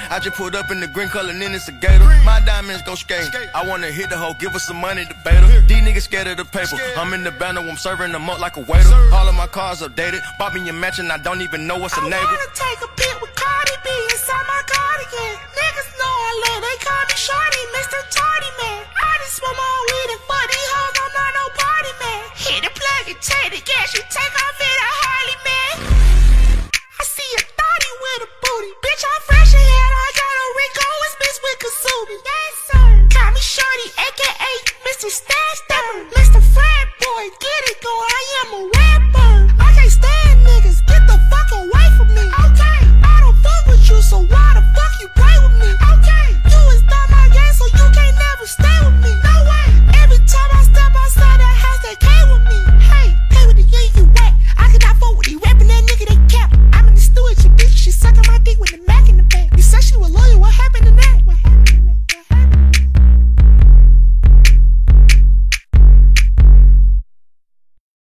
I just pulled up in the green color, and then it's a gator. My diamonds go skate. I wanna hit the hoe, give her some money to bait her. These niggas scared of the paper. I'm in the banner, I'm serving them up like a waiter. All of my cars updated. Bought me a mansion, I don't even know what's a neighbor. I wanna take a pic with Cardi B inside my cardigan. Niggas know I love, they call me Shorty, Mr. Tardy Man.